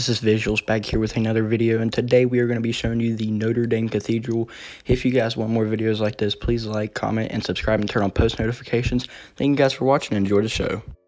this is Visuals back here with another video, and today we are going to be showing you the Notre Dame Cathedral. If you guys want more videos like this, please like, comment, and subscribe and turn on post notifications. Thank you guys for watching and enjoy the show.